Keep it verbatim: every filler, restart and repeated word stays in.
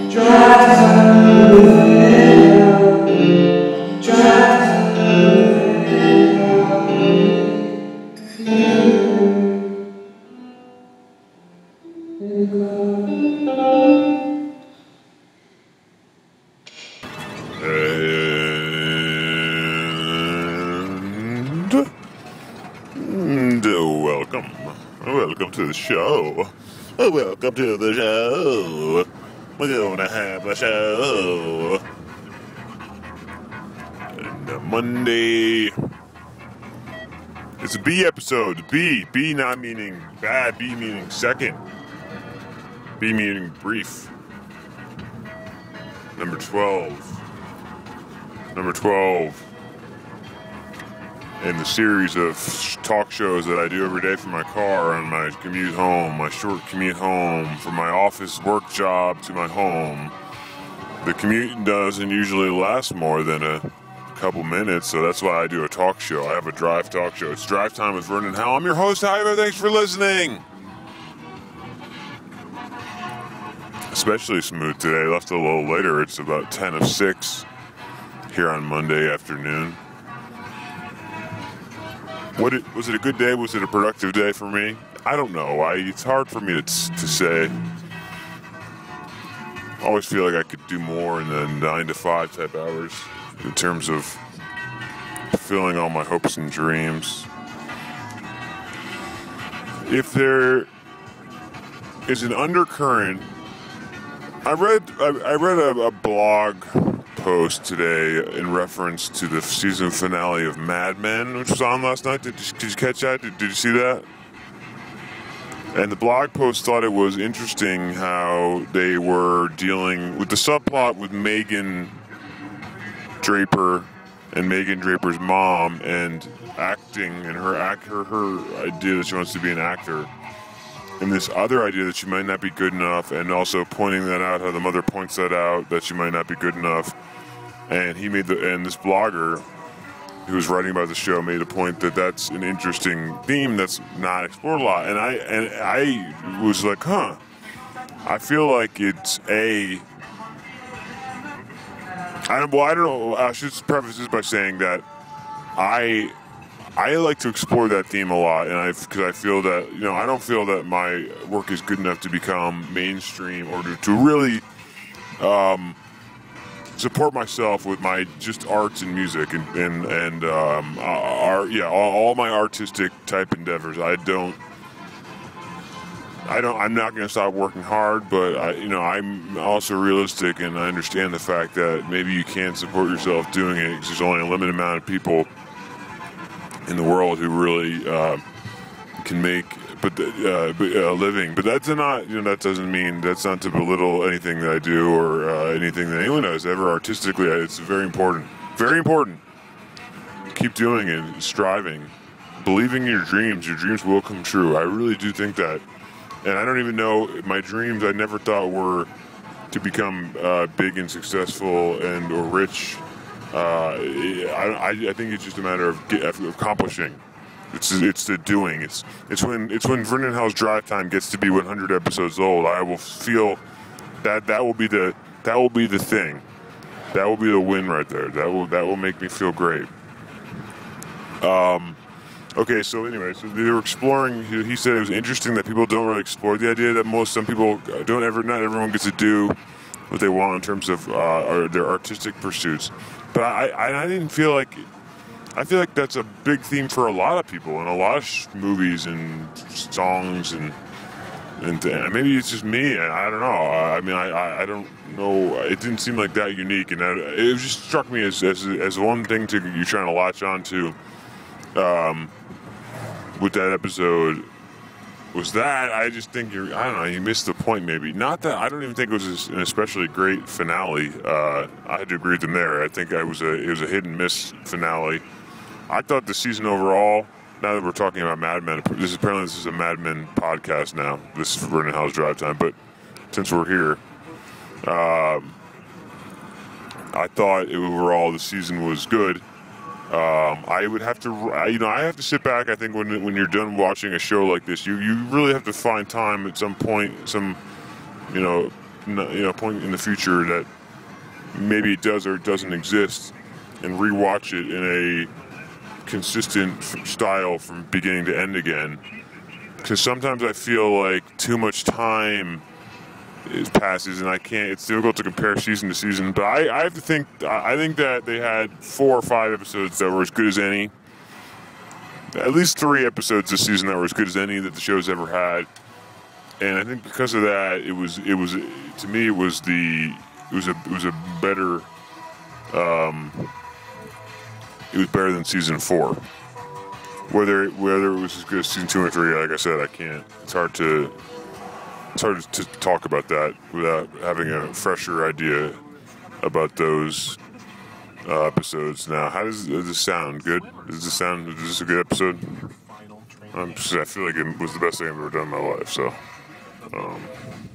And welcome, welcome to the show. Welcome to the show. We're gonna have a show. And uh, Monday. It's a B episode. B. B not meaning bad. B meaning second. B meaning brief. Number twelve. Number twelve. In the series of talk shows that I do every day from my car on my commute home, my short commute home, from my office work job to my home. The commute doesn't usually last more than a couple minutes, so that's why I do a talk show. I have a drive talk show. It's Drive Time with Vernon and Howl. I'm your host, Howl. Thanks for listening. Especially smooth today. I left a little later. It's about ten of six here on Monday afternoon. What it, was it a good day? Was it a productive day for me? I don't know. I, it's hard for me to, to say. I always feel like I could do more in the nine to five type hours in terms of fulfilling all my hopes and dreams. If there is an undercurrent, I read I, I read a, a blog post today in reference to the season finale of Mad Men, which was on last night. Did you, did you catch that? Did, did you see that? And the blog post thought it was interesting how they were dealing with the subplot with Megan Draper and Megan Draper's mom and acting and her act her, her idea that she wants to be an actor. And this other idea that she might not be good enough, and also pointing that out, how the mother points that out, that she might not be good enough. And he made the, and this blogger who was writing about the show made a point that that's an interesting theme that's not explored a lot. And I, and I was like, huh, I feel like it's a, I don't, well, I don't know, I should preface this by saying that I, I like to explore that theme a lot, and I, because I feel that, you know, I don't feel that my work is good enough to become mainstream or to, to really um, support myself with my just arts and music and and and um, art, yeah, all, all my artistic type endeavors. I don't, I don't, I'm not going to stop working hard, but I, you know, I'm also realistic, and I understand the fact that maybe you can't support yourself doing it because there's only a limited amount of people in the world who really uh, can make but uh, a living. But that's not, you know, that doesn't mean, that's not to belittle anything that I do or uh, anything that anyone does ever artistically. It's very important. Very important. Keep doing it, striving, believing in your dreams. Your dreams will come true. I really do think that. And I don't even know, my dreams I never thought were to become uh, big and successful and or rich. Uh, I, I think it's just a matter of, get, of accomplishing. It's it's the doing. It's it's when it's when Vernon Howell's Drive Time gets to be one hundred episodes old. I will feel that that will be the that will be the thing. That will be the win right there. That will that will make me feel great. Um. Okay. So anyway, so they were exploring. He, he said it was interesting that people don't really explore the idea that most some people don't ever. Not everyone gets to do what they want in terms of uh, their artistic pursuits. But I, I, I didn't feel like, I feel like that's a big theme for a lot of people in a lot of sh- movies and songs and and th- maybe it's just me. I, I don't know. I, I mean, I, I, I don't know. It didn't seem like that unique, and that, it just struck me as, as as one thing to you trying to latch on to um, with that episode. Was that I just think you're I don't know you missed the point maybe not that I don't even think it was an especially great finale. uh, I had to agree with them there. I think I was a it was a hit and miss finale. I thought the season overall, now that we're talking about Mad Men, this is apparently this is a Mad Men podcast now, this is Vernon Howell's Drive Time, but since we're here, um, I thought overall the season was good. Um, I would have to, you know, I have to sit back. I think when when you're done watching a show like this, you, you really have to find time at some point, some, you know, you know, point in the future that maybe it does or doesn't exist, and rewatch it in a consistent style from beginning to end again. Because sometimes I feel like too much time is passes, and I can't. It's difficult to compare season to season. But I, I have to think. I think that they had four or five episodes that were as good as any. At least three episodes this season that were as good as any that the show's ever had. And I think because of that, it was. It was to me. It was the. It was a. It was a better. Um. It was better than season four. Whether whether it was as good as season two or three, like I said, I can't. It's hard to. It's hard to talk about that without having a fresher idea about those uh, episodes. Now, how does, does this sound? Good? Does this sound? Is this a good episode? I'm just, I feel like it was the best thing I've ever done in my life. So, um,